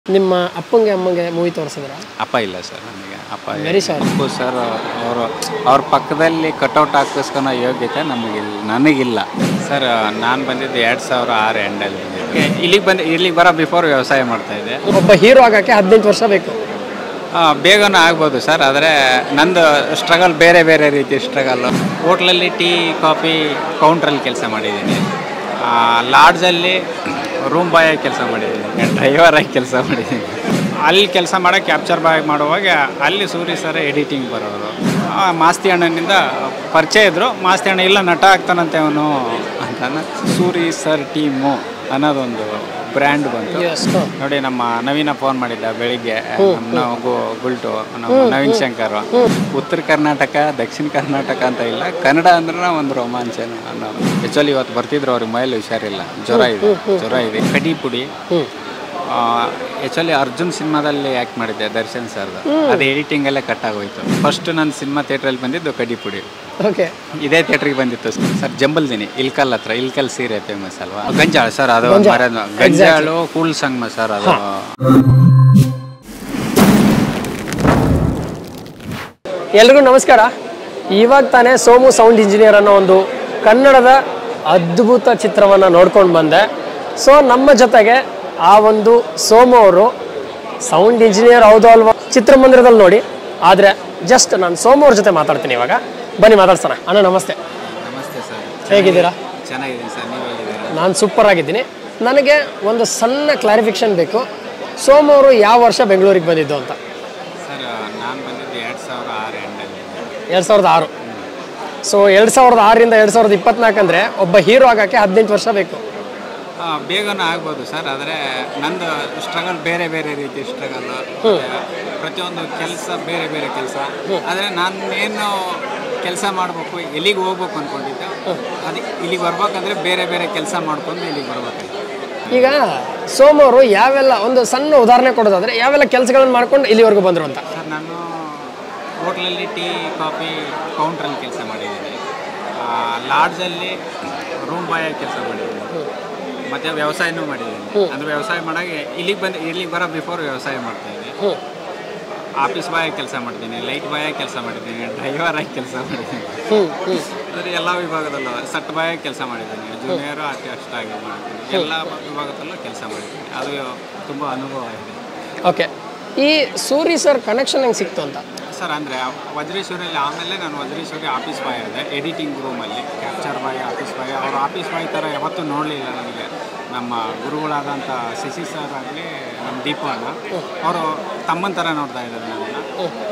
ನಿಮ್ಮ ಅಪ್ಪಂಗೆ ಅಮ್ಮಂಗೆ ಮೂವಿ ತೋರಿಸಿದ್ರ? ಅಪ್ಪ ಇಲ್ಲ ಸರ್, ನನಗೆ ಅಪ್ಪ ವೆರಿ ಸಾರಿ ಅಪ್ಪು ಸರ್. ಅವ್ರ ಪಕ್ಕದಲ್ಲಿ ಕಟೌಟ್ ಹಾಕಿಸ್ಕೊಳೋ ಯೋಗ್ಯತೆ ನನಗಿಲ್ಲ ಸರ್. ನಾನು ಬಂದಿದ್ದು 2006 ಎಂಡಲ್ಲಿ ಬಂದಿದ್ದೆ. ಇಲ್ಲಿಗೆ ಬರೋ ಬಿಫೋರ್ ವ್ಯವಸಾಯ ಮಾಡ್ತಾಯಿದ್ದೆ. ಒಬ್ಬ ಹೀರೋ ಆಗೋಕ್ಕೆ 18 ವರ್ಷ ಬೇಕು. ಬೇಗನೂ ಆಗ್ಬೋದು ಸರ್, ಆದರೆ ನಂದು ಸ್ಟ್ರಗಲ್ ಬೇರೆ ಬೇರೆ ರೀತಿ ಸ್ಟ್ರಗಲ್ಲು. ಹೋಟ್ಲಲ್ಲಿ ಟೀ ಕಾಫಿ ಕೌಂಟ್ರಲ್ಲಿ ಕೆಲಸ ಮಾಡಿದ್ದೀನಿ. ಲಾಡ್ಜಲ್ಲಿ ರೂಮ್ ಬಾಯ್ ಆಗಿ ಕೆಲಸ ಮಾಡಿದ್ದೀನಿ, ಡ್ರೈವರ್ ಆಗಿ ಕೆಲಸ ಮಾಡಿದ್ದೀನಿ. ಅಲ್ಲಿ ಕೆಲಸ ಮಾಡೋಕ್ಕೆ ಕ್ಯಾಪ್ಚರ್ ಬಾಯ್ ಮಾಡುವಾಗ ಅಲ್ಲಿ ಸೂರಿ ಸರ್ ಎಡಿಟಿಂಗ್ ಬರೋರು. ಮಾಸ್ತಿ ಅಣ್ಣನಿಂದ ಪರಿಚಯ ಇದ್ದರು. ಮಾಸ್ತಿ ಅಣ್ಣ ಇಲ್ಲ ನಟ ಆಗ್ತಾನಂತೆ ಅವನು ಅಂತ ಸೂರಿ ಸರ್ ಟೀಮು ಅನ್ನೋದೊಂದು ಬ್ರ್ಯಾಂಡ್ ಬಂತು ನೋಡಿ. ನಮ್ಮ ನವೀನ ಫೋನ್ ಮಾಡಿದ್ದ ಬೆಳಿಗ್ಗೆ, ನಮ್ಮ ಗುಲ್ಟು ನಮ್ಮ ನವೀನ್ ಶಂಕರ್. ಉತ್ತರ ಕರ್ನಾಟಕ ದಕ್ಷಿಣ ಕರ್ನಾಟಕ ಅಂತ ಇಲ್ಲ, ಕನ್ನಡ ಅಂದ್ರೆ ಒಂದು ರೋಮಾಂಚನ ಅನ್ನೋದು. ಆ್ಯಕ್ಚುಲಿ ಇವತ್ತು ಬರ್ತಿದ್ರು, ಅವ್ರಿಗೆ ಮೈಲಿ ಹುಷಾರಿಲ್ಲ, ಜ್ವರ ಇದೆ. ಕಡಿ ಪುಡಿ ಆ್ಯಕ್ಚುಲಿ ಅರ್ಜುನ್ ಸಿನಿಮಾದಲ್ಲಿ ಆ್ಯಕ್ಟ್ ಮಾಡಿದ್ದೆ ದರ್ಶನ್ ಸರ್ದು. ಅದು ಎಡಿಟಿಂಗಲ್ಲೇ ಕಟ್ ಆಗೋಯ್ತು. ಫಸ್ಟ್ ನನ್ನ ಸಿನಿಮಾ ಥಿಯೇಟ್ರಲ್ಲಿ ಬಂದಿದ್ದು ಕಡಿ ಪುಡಿ. ಓಕೆ, ಇದೇ ಥಿಯೇಟ್ರಿಗೆ ಬಂದಿತ್ತು ಸರ್. ಜಂಬಲ್ದಿನಿ ಇಲ್ಕಲ್ ಹತ್ರ. ಇಲ್ಕಲ್ ಸೀರೆ ಫೇಮಸ್ ಅಲ್ವಾ? ಗಂಜಾಳು ಸರ್, ಅದು ಗಂಜಾಳು ಕೂಲ್ ಸಂಗಮ ಸರ್. ಅದು ಎಲ್ರಿಗೂ ನಮಸ್ಕಾರ. ಇವಾಗ ತಾನೇ ಸೋಮು ಸೌಂಡ್ ಇಂಜಿನಿಯರ್ ಅನ್ನೋ ಒಂದು ಕನ್ನಡದ ಅದ್ಭುತ ಚಿತ್ರವನ್ನು ನೋಡ್ಕೊಂಡು ಬಂದೆ. ಸೊ ನಮ್ಮ ಜೊತೆಗೆ ಆ ಒಂದು ಸೋಮು ಅವರು ಸೌಂಡ್ ಇಂಜಿನಿಯರ್ ಹೌದು ಅಲ್ವಾ ಚಿತ್ರಮಂದಿರದಲ್ಲಿ ನೋಡಿ. ಆದರೆ ಜಸ್ಟ್ ನಾನು ಸೋಮು ಅವ್ರ ಜೊತೆ ಮಾತಾಡ್ತೀನಿ ಇವಾಗ. ಬನ್ನಿ ಮಾತಾಡ್ಸೋಣ. ಅಣ್ಣ ನಮಸ್ತೆ. ನಮಸ್ತೆ ಸರ್, ಹೇಗಿದ್ದೀರಾ? ಚೆನ್ನಾಗಿದ್ದೀನಿ ಸರ್, ನೀವು ಹೇಗಿದ್ದೀರಾ? ನಾನು ಸೂಪರ್ ಆಗಿದ್ದೀನಿ. ನನಗೆ ಒಂದು ಸಣ್ಣ ಕ್ಲಾರಿಫಿಕೇಷನ್ ಬೇಕು. ಸೋಮು ಅವರು ಯಾವ ವರ್ಷ ಬೆಂಗಳೂರಿಗೆ ಬಂದಿದ್ದು ಅಂತ? ಸರ್, ನಾನು ಬಂದಿದ್ದು 2006 ಎಂಡಲ್ಲಿ. 2006. ಸೊ 2006ರಿಂದ 2024 ಅಂದರೆ ಒಬ್ಬ ಹೀರೋ ಆಗೋಕ್ಕೆ 18 ವರ್ಷ ಬೇಕು. ಬೇಗನೂ ಆಗ್ಬೋದು ಸರ್, ಆದರೆ ನಂದು ಸ್ಟ್ರಗಲ್ ಬೇರೆ ಬೇರೆ ರೀತಿ ಸ್ಟ್ರಗಲ್ಲು. ಪ್ರತಿಯೊಂದು ಕೆಲಸ ಬೇರೆ ಬೇರೆ ಕೆಲಸ. ಆದರೆ ನಾನು ಏನು ಕೆಲಸ ಮಾಡಬೇಕು, ಎಲ್ಲಿಗೆ ಹೋಗ್ಬೇಕು ಅಂದ್ಕೊಂಡಿದ್ದೆ, ಅದು ಇಲ್ಲಿಗೆ ಬರ್ಬೇಕಂದ್ರೆ ಬೇರೆ ಬೇರೆ ಕೆಲಸ ಮಾಡ್ಕೊಂಡು ಇಲ್ಲಿಗೆ ಬರ್ಬೇಕು. ಈಗ ಸೋಮು ಅವರು ಯಾವೆಲ್ಲ, ಒಂದು ಸಣ್ಣ ಉದಾಹರಣೆ ಕೊಡೋದಾದರೆ ಯಾವೆಲ್ಲ ಕೆಲಸಗಳನ್ನು ಮಾಡ್ಕೊಂಡು ಇಲ್ಲಿವರೆಗೂ ಬಂದರು ಅಂತ? ಸರ್, ನಾನು ಹೋಟ್ಲಲ್ಲಿ ಟೀ ಕಾಫಿ ಕೌಂಟ್ರಲ್ಲಿ ಕೆಲಸ ಮಾಡಿದ್ದೀನಿ. ಲಾಡ್ಜಲ್ಲಿ ರೂಮ್ ಬಾಯ್ ಆಗಿ ಕೆಲಸ ಮಾಡಿದ್ದೀನಿ. ಮತ್ತು ವ್ಯವಸಾಯನೂ ಮಾಡಿದ್ದೀನಿ. ಅಂದರೆ ವ್ಯವಸಾಯ ಮಾಡೋಕ್ಕೆ ಇಲ್ಲಿಗೆ ಬರೋ ಬಿಫೋರ್ ವ್ಯವಸಾಯ ಮಾಡ್ತಾಯಿದ್ದೆ. ಆಫೀಸ್ ಬಾಯ್ ಆಗಿ ಕೆಲಸ ಮಾಡ್ತೀನಿ, ಲೈಟ್ ಬಾಯ್ ಆಗಿ ಕೆಲಸ ಮಾಡಿದ್ದೀನಿ, ಡ್ರೈವರ್ ಆಗಿ ಕೆಲಸ ಮಾಡಿದ್ದೀನಿ. ಅಂದರೆ ಎಲ್ಲ ವಿಭಾಗದಲ್ಲೂ ಸಟ್ ಬಾಯ್ ಆಗಿ ಕೆಲಸ ಮಾಡಿದ್ದೀನಿ. ಜೂನಿಯರು ಅಷ್ಟಾಗಿ ಮಾಡ್ತೀನಿ. ಎಲ್ಲ ವಿಭಾಗದಲ್ಲೂ ಕೆಲಸ ಮಾಡಿದ್ದೀನಿ. ಅದು ತುಂಬ ಅನುಭವ ಇದೆ. ಓಕೆ, ಈ ಸೂರಿ ಸರ್ ಕನೆಕ್ಷನ್ ಹೆಂಗೆ ಸಿಕ್ತು ಅಂತ? ಸರ್, ಅಂದರೆ ವಜ್ರೇಶ್ವರಿಯಲ್ಲಿ ಆಮೇಲೆ ನಾನು ವಜ್ರೇಶ್ವರಿ ಆಫೀಸ್ ಬಾಯ್ ಇದ್ದೆ, ಎಡಿಟಿಂಗ್ ರೂಮಲ್ಲಿ ಕ್ಯಾಪ್ಚರ್ ಬಾಯ್, ಆಫೀಸ್ ಬಾಯ್. ಅವರು ಆಫೀಸ್ ಬಾಯ್ ಥರ ಯಾವತ್ತೂ ನೋಡಲಿಲ್ಲ ನನಗೆ. ನಮ್ಮ ಗುರುಗಳಾದಂಥ ಶಶಿ ಸರ್ ಆಗಲಿ, ನಮ್ಮ ದೀಪಣ್ಣ ಅವರು ತಮ್ಮನ ಥರ ನೋಡ್ತಾ ಇದ್ದಾರೆ ನನ್ನನ್ನು.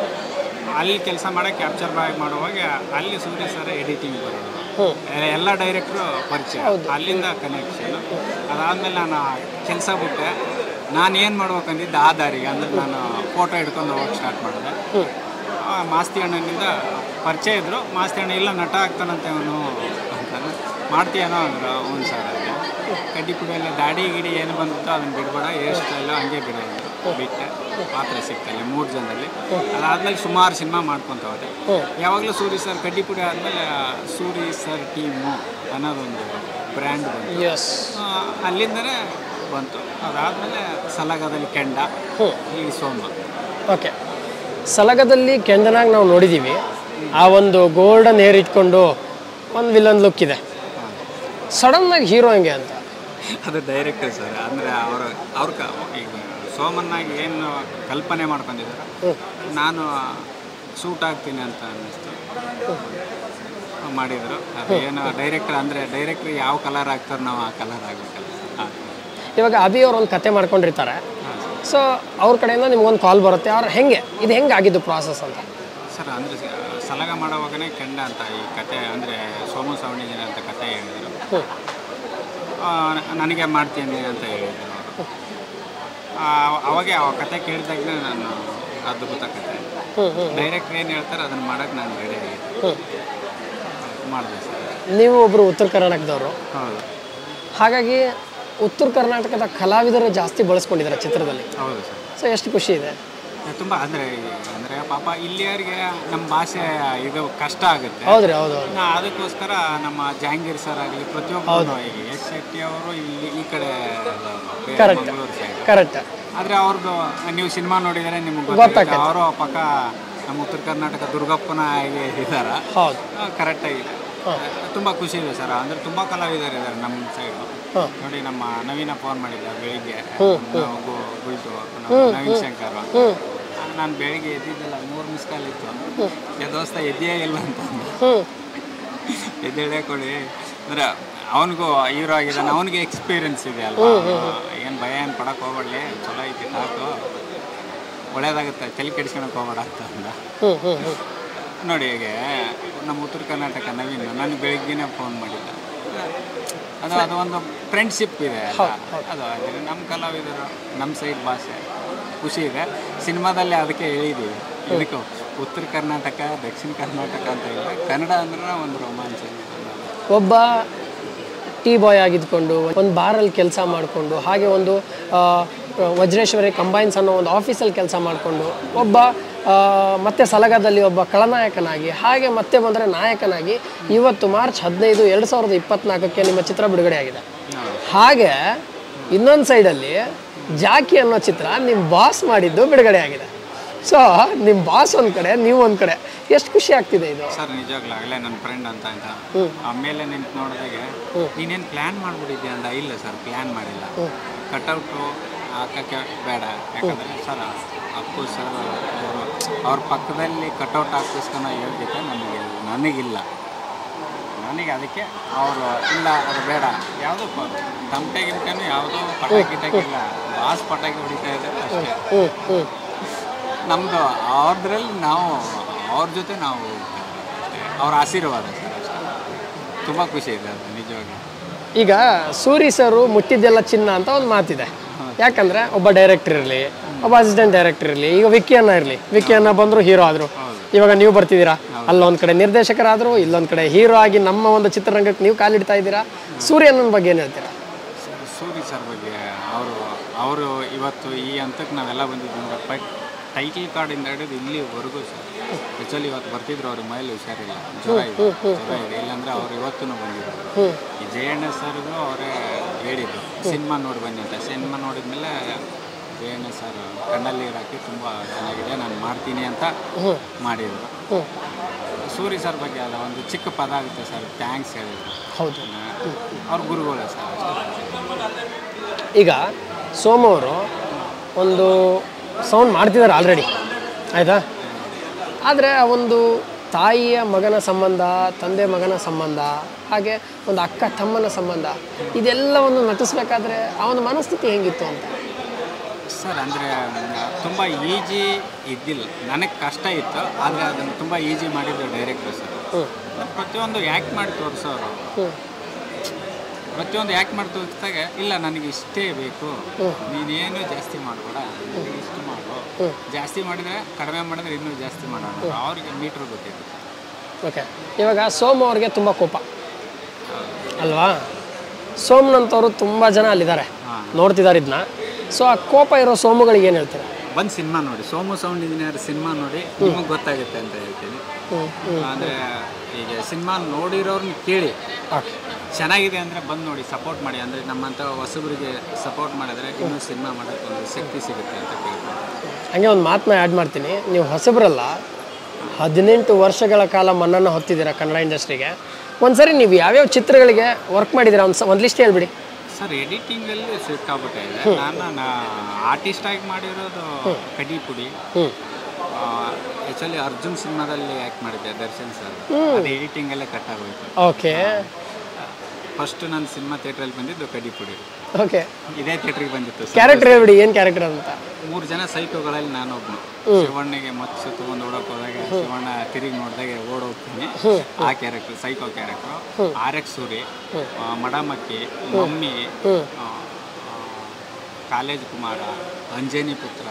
ಅಲ್ಲಿ ಕೆಲಸ ಮಾಡೋಕ್ಕೆ ಕ್ಯಾಪ್ಚರ್ ಬಾಯ್ ಮಾಡುವಾಗ ಅಲ್ಲಿ ಸೂರ್ಯ ಸರ್ ಎಡಿಟಿಂಗ್ ಬರೋದು. ಎಲ್ಲ ಡೈರೆಕ್ಟ್ರು ಪರಿಚಯ, ಅಲ್ಲಿಂದ ಕನೆಕ್ಷನ್. ಅದಾದಮೇಲೆ ನಾನು ಕೆಲಸ ಬಿಟ್ಟೆ. ನಾನು ಏನು ಮಾಡ್ಬೇಕಂದಿದ್ದು ಆ ದಾರಿಗೆ, ಅಂದರೆ ನಾನು ಫೋಟೋ ಹಿಡ್ಕೊಂಡು ಹೋಗೋಕ್ಕೆ ಸ್ಟಾರ್ಟ್ ಮಾಡಿದೆ. ಮಾಸ್ತಿ ಅಣ್ಣನಿಂದ ಪರಿಚಯ ಇದ್ದರು. ಮಾಸ್ತಿ ಅಣ್ಣ ಇಲ್ಲ ನಟ ಆಗ್ತಾನಂತೆ ಅವನು ಅಂತ. ಮಾಡ್ತೀಯನೋ ಅಂದರು. ಹ್ಞೂ ಸರ್ ಅಂತ. ಕಡ್ಡಿ ಪುಡಿಯಲ್ಲಿ ದಾಡಿ ಗಿಡಿ ಏನು ಬಂದಿತ್ತು ಅದನ್ನು ಬಿಡಬೇಡ, ಹೇರ್ ಸ್ಟೈಲು ಹಂಗೆ ಬಿಡೋದು. ಬಿಟ್ಟೆ, ಪಾತ್ರ ಸಿಗ್ತಲ್ಲಿ 3 ಜನದಲ್ಲಿ. ಅದಾದಮೇಲೆ ಸುಮಾರು ಸಿನಿಮಾ ಮಾಡ್ಕೊತ ಹೋದೆ. ಯಾವಾಗಲೂ ಸೂರಿ ಸರ್ ಕಡ್ಡಿ ಪುಡಿ ಆದಮೇಲೆ ಸೂರಿ ಸರ್ ಟೀಮು ಅನ್ನೋದೊಂದು ಬ್ರ್ಯಾಂಡ್ ಬಂತು. ಅಲ್ಲಿಂದನೇ ಬಂತು. ಅದಾದಮೇಲೆ ಸಲಗದಲ್ಲಿ ಕೆಂಡ, ಈ ಸೋಮ. ಓಕೆ, ಸಲಗದಲ್ಲಿ ಕೆಂಡನಾಗಿ ನಾವು ನೋಡಿದ್ದೀವಿ. ಆ ಒಂದು ಗೋಲ್ಡನ್ ಹೇರ್ ಇಟ್ಕೊಂಡು ಒಂದು ವಿಲನ್ ಲುಕ್ ಇದೆ. ಸಡನ್ನಾಗಿ ಹೀರೋ ಹೆಂಗೆ ಅಂತ? ಅದು ಡೈರೆಕ್ಟರ್ ಸರ್. ಅಂದರೆ ಅವ್ರ ಈಗ ಸೋಮನ್ನಾಗಿ ಏನು ಕಲ್ಪನೆ ಮಾಡ್ಕೊಂಡಿದ್ದಾರೆ, ನಾನು ಸೂಟ್ ಆಗ್ತೀನಿ ಅಂತ ಅನ್ನಿಸ್ತು, ಮಾಡಿದರು. ಅದು ಏನು ಡೈರೆಕ್ಟರ್ ಅಂದರೆ ಡೈರೆಕ್ಟ್ರ್ ಯಾವ ಕಲರ್ ಆಗ್ತಾರೆ ನಾವು ಆ ಕಲರ್ ಆಗಬೇಕಲ್ಲ. ಇವಾಗ ಅಭಿ ಅವ್ರು ಒಂದು ಕತೆ ಮಾಡ್ಕೊಂಡಿರ್ತಾರೆ. ಸೊ ಅವ್ರ ಕಡೆಯಿಂದ ನಿಮ್ಗೊಂದು ಕಾಲ್ ಬರುತ್ತೆ. ಅವ್ರು ಇದು ಹೆಂಗೆ ಆಗಿದ್ದು ಪ್ರಾಸೆಸ್ ಅಂತ? ಸರ್, ಅಂದರೆ ಸಲಗ ಮಾಡೋವಾಗನೇ ಕೆಂಡ ಅಂತ ಈ ಕತೆ, ಅಂದರೆ ಸೋಮು ಸೌಂಡ್ ಇಂಜಿನಿಯರ್ ಅಂತ ಕತೆ ಹೇಳಿದರು. ನನಗೆ ಮಾಡ್ತೀನಿ ಅಂತ ಹೇಳಿದರು ಅವರು. ಅವಾಗೆ ಆ ಕತೆ ಕೇಳಿದಾಗಲೇ ನಾನು ಅದ್ಭುತ ಕತೆ, ಡೈರೆಕ್ಟ್ರ್ ಏನು ಹೇಳ್ತಾರೆ ಅದನ್ನು ಮಾಡೋಕ್ಕೆ ನಾನು ರೆಡಿ ಮಾಡಿದೆ ಸರ್. ನೀವು ಒಬ್ಬರು ಉತ್ತರ ಕರ್ನಾಟಕದವರು. ಹೌದು. ಹಾಗಾಗಿ ಉತ್ತರ ಕರ್ನಾಟಕದ ಕಲಾವಿದರು ಜಾಸ್ತಿ ಬಳಸ್ಕೊಂಡಿದ್ದಾರೆ ಚಿತ್ರದಲ್ಲಿ. ಹೌದು ಸರ್. ಸೊ ಎಷ್ಟು ಖುಷಿ ಇದೆ. ತುಂಬ ಅಂದರೆ ಪಾಪ ಇಲ್ಲಿಯವರಿಗೆ ನಮ್ಮ ಭಾಷೆ ಇದು ಕಷ್ಟ ಆಗುತ್ತೆ. ಹೌದ್ರಿ, ಹೌದು. ಅದಕ್ಕೋಸ್ಕರ ನಮ್ಮ ಜಹಾಂಗೀರ್ ಸರ್ ಆಗಲಿ ಪ್ರತಿಯೊಬ್ಬರು, ಈಗ ಎಸ್ ಶೆಟ್ಟಿ ಅವರು ಇಲ್ಲಿ ಈ ಕಡೆ ಕರೆಕ್ಟ್. ಆದರೆ ಅವ್ರದ್ದು ನೀವು ಸಿನಿಮಾ ನೋಡಿದರೆ ನಿಮಗೆ ಗೊತ್ತಾಗುತ್ತೆ. ಅವರು ಪಕ್ಕ ನಮ್ಮ ಉತ್ತರ ಕರ್ನಾಟಕ ದುರ್ಗಪ್ಪನ ಹಾಗೆ ಇದ್ದಾರೆ. ಕರೆಕ್ಟಾಗಿ ತುಂಬ ಖುಷಿ ಇದೆ ಸರ್. ಅಂದರೆ ತುಂಬ ಕಲಾವಿದರು ಇದ್ದಾರೆ ನಮ್ಮ ಸೈಡು. ನೋಡಿ ನಮ್ಮ ನವೀನ ಫೋನ್ ಮಾಡಿದ್ದ ಬೆಳಿಗ್ಗೆ, ಗುಲ್ಟು ನವೀನ್ ಶಂಕರ್. ನಾನು ಬೆಳಿಗ್ಗೆ ಎದ್ದಿದ್ದೆಲ್ಲ 3 ಮಿಸ್ ಕಾಲ್ ಇತ್ತು. ದೋಸ್ತ ಎದ್ದೇ ಇಲ್ಲ ಅಂತ ಎದ್ದೇಳೇ ಕೊಡಿ ಅಂದರೆ ಅವನಿಗೂ ಹೀರೋ ಆಗಿದ್ದಾನೆ, ಅವನಿಗೆ ಎಕ್ಸ್ಪೀರಿಯನ್ಸ್ ಇದೆ ಅಲ್ವಾ. ಏನು ಭಯ ಏನು ಪಡಕ್ಕೆ ಹೋಗ್ಬೇಡಿ, ಚಲೋ ಐತಿ ಸಾಕು, ಒಳ್ಳೇದಾಗುತ್ತೆ, ತಲೆ ಕೆಡಿಸ್ಕೊಳಕ್ಕೆ ಹೋಗ್ಬೇಡ ಅಂತ ಅಂದ. ನೋಡಿ ಹೇಗೆ ನಮ್ಮ ಉತ್ತರ ಕರ್ನಾಟಕ ನವೀನ್ ನಾನು ಬೆಳಿಗ್ಗೆನೇ ಫೋನ್ ಮಾಡಿದ್ದೆ. ಅದು ಒಂದು ಫ್ರೆಂಡ್ಶಿಪ್ ಇದೆ ಅಲ್ಲ, ಅದು ಅದೇ ನಮ್ಮ ಕಲಾವಿದರು ನಮ್ಮ ಸೈಡ್ ಭಾಷೆ ಖುಷಿ ಇದೆ. ಸಿನಿಮಾದಲ್ಲಿ ಅದಕ್ಕೆ ಹೇಳಿದ್ದೀವಿ, ಇದಕ್ಕೆ ಉತ್ತರ ಕರ್ನಾಟಕ ದಕ್ಷಿಣ ಕರ್ನಾಟಕ ಅಂತ ಇಲ್ಲ, ಕನ್ನಡ ಅಂದ್ರೆ ಒಂದು ರೋಮಾಂಚ. ಒಬ್ಬ ಟೀ ಬಾಯ್ ಆಗಿದ್ಕೊಂಡು ಒಂದು ಬಾರಲ್ಲಿ ಕೆಲಸ ಮಾಡಿಕೊಂಡು, ಹಾಗೆ ಒಂದು ವಜ್ರೇಶ್ವರಿ ಕಂಬೈನ್ಸ್ ಅನ್ನೋ ಒಂದು ಆಫೀಸಲ್ಲಿ ಕೆಲಸ ಮಾಡಿಕೊಂಡು, ಒಬ್ಬ ಮತ್ತೆ ಸಲಗದಲ್ಲಿ ಒಬ್ಬ ಖಳನಾಯಕನಾಗಿ, ಹಾಗೆ ಮತ್ತೆ ಬಂದರೆ ನಾಯಕನಾಗಿ ಇವತ್ತು ಮಾರ್ಚ್ 15, 2024 ನಿಮ್ಮ ಚಿತ್ರ ಬಿಡುಗಡೆಯಾಗಿದೆ. ಹಾಗೆ ಇನ್ನೊಂದು ಸೈಡಲ್ಲಿ ಜಾಕಿ ಅನ್ನೋ ಚಿತ್ರ ನಿಮ್ಮ ಬಾಸ್ ಮಾಡಿದ್ದು ಬಿಡುಗಡೆಯಾಗಿದೆ. ಸೊ ನಿಮ್ಮ ಬಾಸ್ ಒಂದು ಕಡೆ, ನೀವು ಒಂದು ಕಡೆ, ಎಷ್ಟು ಖುಷಿ ಆಗ್ತಿದೆ ಇದು ಸರ್. ನಿಜವಾಗ್ಲೂ ಆಗಲೇ ನನ್ನ ಫ್ರೆಂಡ್ ಅಂತ ಆಮೇಲೆ ನಿಂತು ನೋಡಿದಾಗೆ ನೀನೇನು ಪ್ಲ್ಯಾನ್ ಮಾಡಿಬಿಟ್ಟಿದ್ದೆ ಅಂದ. ಇಲ್ಲ ಸರ್, ಪ್ಲ್ಯಾನ್ ಮಾಡಿಲ್ಲ. ಕಟೌಟು ಹಾಕೋಕ್ಕೆ ಬೇಡ, ಯಾಕಂದರೆ ಸರ್ ಅಪ್ಪು ಸರ್ ಅವ್ರ ಪಕ್ಕದಲ್ಲಿ ಕಟೌಟ್ ಹಾಕಿಸ್ಕೊಳೋ ಯೋಗ್ಯತೆ ನನಗಿಲ್ಲ. ನನಗೆ ಅದಕ್ಕೆ ಅವರು ಇಲ್ಲ, ಅದು ಬೇಡ, ಯಾವುದೋ ತಮಟೆ ಗಿಮಟೆನೂ ಯಾವುದೋ ಪಟಾಕಿ ಗಿಟಾಕಿಲ್ಲ, ಬಾಸ್ ಪಟಾಕಿ ಹೊಡಿತಾ ಇದ್ದಾರೆ ಅಷ್ಟೇ. ನಮ್ಮದು ಅವ್ರದ್ರಲ್ಲಿ ನಾವು ಅವ್ರ ಜೊತೆ ನಾವು ಅವ್ರ ಆಶೀರ್ವಾದ ಸರ್ ಅಷ್ಟೇ. ತುಂಬ ಖುಷಿ ಇದೆ ಅದು ನಿಜವಾಗಿ. ಈಗ ಸೂರಿ ಸರು ಮುಟ್ಟಿದ್ದೆಲ್ಲ ಚಿನ್ನ ಅಂತ ಒಂದು ಮಾತಿದೆ. ಯಾಕಂದರೆ ಒಬ್ಬ ಡೈರೆಕ್ಟರ್ ಇರಲಿ, ಒಬ್ಬ ಅಸಿಸ್ಟೆಂಟ್ ಡೈರೆಕ್ಟರ್ ಇರಲಿ, ಈಗ ವಿಕ್ಕಿ ಅನ್ನ ಇರಲಿ, ವಿಕ್ಕಿ ಅನ್ನ ಬಂದರು ಹೀರೋ ಆದರು. ಇವಾಗ ನೀವು ಬರ್ತಿದ್ದೀರಾ, ಅಲ್ಲೊಂದು ಕಡೆ ನಿರ್ದೇಶಕರಾದರು, ಇಲ್ಲೊಂದು ಕಡೆ ಹೀರೋ ಆಗಿ ನಮ್ಮ ಒಂದು ಚಿತ್ರರಂಗಕ್ಕೆ ನೀವು ಕಾಲಿಡ್ತಾ ಇದ್ದೀರಾ. ಸೂರಿ ಅನ್ನೋನ ಬಗ್ಗೆ ಏನು ಹೇಳ್ತೀರಾ? ಸೂರಿ ಸರ್ ಬಗ್ಗೆ ಅವರು ಇವತ್ತು ಈ ಹಂತಕ್ಕೆ ನಾವೆಲ್ಲ ಬಂದಿದ್ದೀವಿ. ಟೈಟಲ್ ಕಾರ್ಡಿಂದ ಹಿಡಿದು ಇಲ್ಲಿವರೆಗೂ ಸರ್. ಆ್ಯಕ್ಚುಲಿ ಇವತ್ತು ಬರ್ತಿದ್ರು, ಅವ್ರ ಮನೇಲಿ ಹುಷಾರಿಲ್ಲ, ಜ್ವರ ಇದೆ, ಇಲ್ಲಾಂದರೆ ಅವ್ರು ಇವತ್ತೂ ಬಂದಿದ್ರು. ಈ ಜಯಣ್ಣ ಸರ್ಗೂ ಅವರೇ ಹೇಳಿದ್ರು ಸಿನಿಮಾ ನೋಡಿ ಬನ್ನಿ ಅಂತ. ಸಿನಿಮಾ ನೋಡಿದ್ಮೇಲೆ ಜಯಣ್ಣ ಸರ್ ಕಣ್ಣಲ್ಲಿ ಹಾಕಿ ತುಂಬ ಚೆನ್ನಾಗಿದೆ, ನಾನು ಮಾಡ್ತೀನಿ ಅಂತ ಮಾಡಿದರು. ಸೂರಿ ಸರ್ ಬಗ್ಗೆ ಅಲ್ಲ, ಒಂದು ಚಿಕ್ಕ ಪದ ಆಗುತ್ತೆ ಸರ್, ಥ್ಯಾಂಕ್ಸ್ ಹೇಳಿದ್ರು. ಹೌದು, ಅವ್ರ ಗುರುಗಳೇ ಸರ್. ಈಗ ಸೋಮು ಅವರು ಒಂದು ಸೌಂಡ್ ಮಾಡ್ತಿದ್ದಾರೆ ಆಲ್ರೆಡಿ, ಆಯಿತಾ. ಆದರೆ ಆ ಒಂದು ತಾಯಿಯ ಮಗನ ಸಂಬಂಧ, ತಂದೆ ಮಗನ ಸಂಬಂಧ, ಹಾಗೆ ಒಂದು ಅಕ್ಕ ತಮ್ಮನ ಸಂಬಂಧ, ಇದೆಲ್ಲವನ್ನು ನಟಿಸ್ಬೇಕಾದ್ರೆ ಆ ಒಂದು ಮನಸ್ಥಿತಿ ಹೆಂಗಿತ್ತು ಅಂತ ಸರ್? ಅಂದರೆ ತುಂಬ ಈಜಿ ಇದ್ದಿಲ್ಲ, ನನಗೆ ಕಷ್ಟ ಇತ್ತು. ಆದರೆ ಅದನ್ನು ತುಂಬ ಈಜಿ ಮಾಡಿದ್ದು ಡೈರೆಕ್ಟರ್ ಸರ್. ಪ್ರತಿಯೊಂದು ಆ್ಯಕ್ಟ್ ಮಾಡಿ ತೋರಿಸೋರು, ಪ್ರತಿಯೊಂದು ಆ್ಯಕ್ಟ್ ಮಾಡಿ ತೋರಿಸಿದಾಗ ಇಲ್ಲ ನನಗೆ ಇಷ್ಟೇ ಬೇಕು, ನೀನೇನು ಜಾಸ್ತಿ ಮಾಡಬೇಡ, ನನಗೆ ಇಷ್ಟು ಮಾಡು, ಜಾಸ್ತಿ ಮಾಡಿದರೆ ಕಡಿಮೆ ಮಾಡಿದ್ರೆ ಇನ್ನೂ ಜಾಸ್ತಿ ಮಾಡೋಣ, ಅವ್ರಿಗೆ ಮೀಟ್ರ್ ಗೊತ್ತಿತ್ತು. ಓಕೆ, ಇವಾಗ ಸೋಮು ಅವ್ರಿಗೆ ತುಂಬ ಕೋಪ ಅಲ್ವಾ? ಸೋಮ್ನಂತವರು ತುಂಬ ಜನ ಅಲ್ಲಿದ್ದಾರೆ, ನೋಡ್ತಿದ್ದಾರೆ ಇದನ್ನ. ಸೊ ಆ ಕೋಪ ಇರೋ ಸೋಮುಗಳಿಗೆ ಏನು ಹೇಳ್ತೀರಾ? ಬಂದು ಸಿನಿಮಾ ನೋಡಿ, ಸೋಮು ಸೌಂಡ್ ಇಂಜಿನಿಯರ್ ಸಿನಿಮಾ ನೋಡಿ, ನಿಮಗೆ ಗೊತ್ತಾಗುತ್ತೆ ಅಂತ ಹೇಳ್ತೀನಿ. ಅಂದರೆ ಈಗ ಸಿನಿಮಾ ನೋಡಿರೋರ್ನ ಕೇಳಿ, ಚೆನ್ನಾಗಿದೆ ಅಂದರೆ ಬಂದು ನೋಡಿ, ಸಪೋರ್ಟ್ ಮಾಡಿ. ಅಂದರೆ ನಮ್ಮಂಥ ಹೊಸಬರಿಗೆ ಸಪೋರ್ಟ್ ಮಾಡಿದ್ರೆ ಇನ್ನೂ ಸಿನಿಮಾ ಮಾಡೋಕ್ಕೆ ಒಂದು ಶಕ್ತಿ ಸಿಗುತ್ತೆ ಅಂತ ಕೇಳ್ತೀನಿ. ಹಾಗೆ ಒಂದು ಮಾತನ್ನ ಆ್ಯಡ್ ಮಾಡ್ತೀನಿ, ನೀವು ಹೊಸಬರಲ್ಲ, 18 ವರ್ಷಗಳ ಕಾಲ ಮನ್ನನ್ನು ಹೊತ್ತಿದ್ದೀರಾ ಕನ್ನಡ ಇಂಡಸ್ಟ್ರಿಗೆ. ಒಂದ್ಸರಿ ನೀವು ಯಾವ್ಯಾವ ಚಿತ್ರಗಳಿಗೆ ವರ್ಕ್ ಮಾಡಿದ್ದೀರಾ ಒಂದು ಲಿಸ್ಟ್ ಹೇಳ್ಬಿಡಿ ಸರ್. ಎಡಿಟಿಂಗಲ್ಲಿ ಸಿಕ್ಕಾಬಿಟ್ಟೆ ಇದೆ. ನಾನು ಆರ್ಟಿಸ್ಟ್ ಆಗಿ ಮಾಡಿರೋದು ಕಡಿಪುಡಿ. ಆ್ಯಕ್ಚುಲಿ ಅರ್ಜುನ್ ಸಿನಿಮಾದಲ್ಲಿ ಆ್ಯಕ್ಟ್ ಮಾಡಿದ್ದೆ, ದರ್ಶನ್ ಸರ್. ಅದು ಎಡಿಟಿಂಗಲ್ಲೇ ಕಟ್ ಆಗೋಯ್ತು. ಓಕೆ, ಫಸ್ಟ್ ನಾನು ಸಿನಿಮಾ ಥಿಯೇಟ್ರಲ್ಲಿ ಬಂದಿದ್ದು ಕಡಿಪುಡಿ. ಓಕೆ, ಇದೇ ಥಿಯೇಟ್ರಿಗೆ ಬಂದಿತ್ತು. ಕ್ಯಾರೆಕ್ಟರ್ ಹೇಳ್ಬಿಡಿ, ಏನು ಕ್ಯಾರೆಕ್ಟರ್ ಅಂತ? 3 ಜನ ಸೈಕೋಗಳಲ್ಲಿ ನಾನೊಬ್ಬನು. ಶಿವಣ್ಣಗೆ ಮತ್ತೆ ತೊಗೊಂಡು ಓಡೋಕೆ ಹೋದಾಗ ಶಿವಣ್ಣ ತಿರುಗಿ ನೋಡಿದಾಗ ಓಡೋಗ್ತೀನಿ. ಆ character psycho character. RX Suri, Madamakki, mummy, college Kumara, Anjani Putra,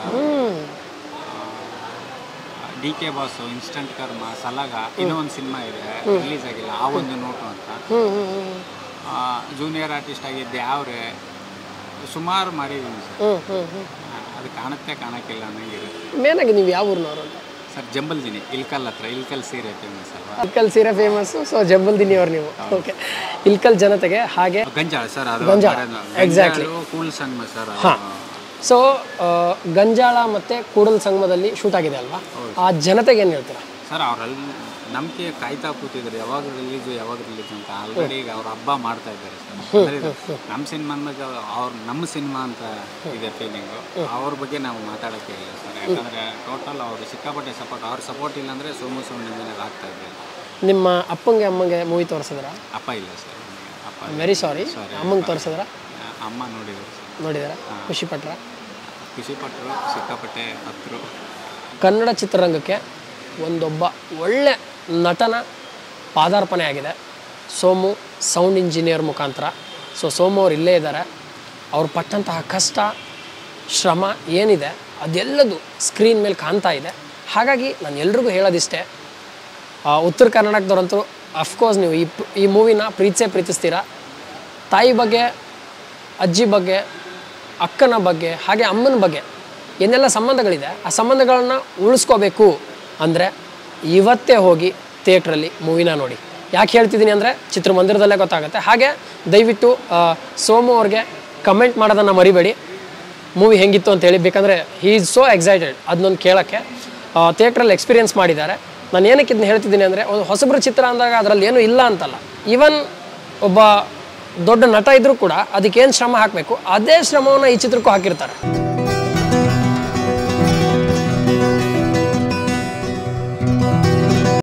DK boss, instant ಕರ್ಮ, ಸಲಗ, ಇನ್ನೂ ಒಂದು ಸಿನಿಮಾ ಇದೆ ರಿಲೀಸ್ ಆಗಿಲ್ಲ, ಆ ಒಂದು ನೋಟು ಅಂತ. ಜೂನಿಯರ್ ಆರ್ಟಿಸ್ಟ್ ಆಗಿದ್ದೆ ಅವ್ರೆ, ಸುಮಾರು ಮಾಡಿದ್ದೀನಿ ಸರ್. ಅದು ಕಾಣಕ್ಕಿಲ್ಲ ಅನ್ನಂಗಿರುತ್ತೆ. ಮೇನಾಗಿ ನೀವು ಯಾವ ಊರಿನವರು ಸರ್? ಜಂಬಲ್ದಿನಿ, ಇಲ್ಕಲ್ ಹತ್ರ. ಇಲ್ಕಲ್ ಸೀರೆ ಫೇಮಸ್ ಅಲ್ವಾ? ಇಲ್ಕಲ್ ಸೀರೆ ಫೇಮಸ್ಸು. ಸೊ ಜಂಬಲ್ದಿನಿ ಅವ್ರು ನೀವು. ಓಕೆ, ಇಲ್ಕಲ್ ಜನತೆಗೆ ಹಾಗೆ ಗಂಜಾಳ ಸರ್, ಅದು ಗಂಜಾಳ, ಎಕ್ಸಾಕ್ಟ್ಲಿ. ಕೂಲ್ ಸಂಗಮ ಸರ್. ಸೊ ಗಂಜಾಳ ಮತ್ತು ಕೂಡಲ ಸಂಗಮದಲ್ಲಿ ಶೂಟ್ ಆಗಿದೆ ಅಲ್ವಾ, ಆ ಜನತೆಗೆ ಏನು ಹೇಳ್ತೀರಾ? ಸರ್ ಅವರಲ್ಲಿ ನಂಬಿಕೆ ಕಾಯ್ತಾ ಕೂತಿದ್ರು ಯಾವಾಗ ರಿಲೀಸ್ ಅಂತ. ಆಲ್ರೆಡಿ ಈಗ ಅವ್ರ ಹಬ್ಬ ಮಾಡ್ತಾ ಇದ್ದಾರೆ ಸರ್. ಅಂದರೆ ನಮ್ಮ ಸಿನಿಮಾ ಅಂದಾಗ ನಮ್ಮ ಸಿನಿಮಾ ಅಂತ ಇದೆ ಫೀಲಿಂಗು. ಅವ್ರ ಬಗ್ಗೆ ನಾವು ಮಾತಾಡೋಕ್ಕೆ ಇಲ್ಲ ಸರ್, ಯಾಕಂದರೆ ಟೋಟಲ್ ಅವರು ಸಿಕ್ಕಾಪಟ್ಟೆ ಸಪೋರ್ಟ್. ಅವ್ರ ಸಪೋರ್ಟ್ ಇಲ್ಲಾಂದರೆ ಸೋಮು ಸೌಂಡ್ ಇಂಜಿನಿಯರ್ ಆಗ್ತಾ ಇದ್ದಾರೆ. ನಿಮ್ಮ ಅಪ್ಪಂಗೆ ಅಮ್ಮಂಗೆ ಮೂವಿ ತೋರಿಸಿದ್ರಾ? ಅಪ್ಪ ಇಲ್ಲ ಸರ್, ಅಪ್ಪ ವೆರಿ ಸಾರಿ. ಅಮ್ಮಂಗೆ ತೋರಿಸಿದ್ರಾ? ಅಮ್ಮ ನೋಡಿದ್ರು ಸರ್. ನೋಡಿದಾರ? ಖುಷಿಪಟ್ರ? ಖುಷಿಪಟ್ಟರು, ಸಿಕ್ಕಾಪಟ್ಟೆ ಹತ್ತರು. ಕನ್ನಡ ಚಿತ್ರರಂಗಕ್ಕೆ ಒಂದೊಬ್ಬ ಒಳ್ಳೆ ನಟನ ಪಾದಾರ್ಪಣೆ ಆಗಿದೆ ಸೋಮು ಸೌಂಡ್ ಇಂಜಿನಿಯರ್ ಮುಖಾಂತರ. ಸೊ ಸೋಮು ಅವ್ರು ಇಲ್ಲೇ ಇದ್ದಾರೆ. ಅವ್ರು ಪಟ್ಟಂತಹ ಕಷ್ಟ ಶ್ರಮ ಏನಿದೆ ಅದೆಲ್ಲದು ಸ್ಕ್ರೀನ್ ಮೇಲೆ ಕಾಣ್ತಾ ಇದೆ. ಹಾಗಾಗಿ ನಾನು ಎಲ್ರಿಗೂ ಹೇಳೋದಿಷ್ಟೇ, ಉತ್ತರ ಕರ್ನಾಟಕದವ್ರಂತೂ ಅಫ್ಕೋರ್ಸ್ ನೀವು ಈ ಮೂವಿನ ಪ್ರೀತಿಸ್ತೀರಾ. ತಾಯಿ ಬಗ್ಗೆ, ಅಜ್ಜಿ ಬಗ್ಗೆ, ಅಕ್ಕನ ಬಗ್ಗೆ, ಹಾಗೆ ಅಮ್ಮನ ಬಗ್ಗೆ ಏನೆಲ್ಲ ಸಂಬಂಧಗಳಿದೆ ಆ ಸಂಬಂಧಗಳನ್ನು ಉಳಿಸ್ಕೋಬೇಕು ಅಂದರೆ ಇವತ್ತೇ ಹೋಗಿ ಥಿಯೇಟ್ರಲ್ಲಿ ಮೂವಿನ ನೋಡಿ. ಯಾಕೆ ಹೇಳ್ತಿದ್ದೀನಿ ಅಂದರೆ ಚಿತ್ರಮಂದಿರದಲ್ಲೇ ಗೊತ್ತಾಗುತ್ತೆ. ಹಾಗೆ ದಯವಿಟ್ಟು ಸೋಮು ಅವ್ರಿಗೆ ಕಮೆಂಟ್ ಮಾಡೋದನ್ನು ಮರಿಬೇಡಿ, ಮೂವಿ ಹೆಂಗಿತ್ತು ಅಂತೇಳಿ. ಬೇಕಂದರೆ ಹೀ ಈಸ್ ಸೋ ಎಕ್ಸೈಟೆಡ್ ಅದನ್ನೊಂದು ಕೇಳೋಕ್ಕೆ. ಥಿಯೇಟ್ರಲ್ಲಿ ಎಕ್ಸ್ಪೀರಿಯೆನ್ಸ್ ಮಾಡಿದ್ದಾರೆ. ನಾನು ಏನಕ್ಕೆ ಇದನ್ನ ಹೇಳ್ತಿದ್ದೀನಿ ಅಂದರೆ, ಒಂದು ಹೊಸಬ್ರ ಚಿತ್ರ ಅಂದಾಗ ಅದರಲ್ಲಿ ಏನೂ ಇಲ್ಲ ಅಂತಲ್ಲ. ಈವನ್ ಒಬ್ಬ ದೊಡ್ಡ ನಟ ಇದ್ದರೂ ಕೂಡ ಅದಕ್ಕೇನು ಶ್ರಮ ಹಾಕಬೇಕು ಅದೇ ಶ್ರಮವನ್ನು ಈ ಚಿತ್ರಕ್ಕೂ ಹಾಕಿರ್ತಾರೆ.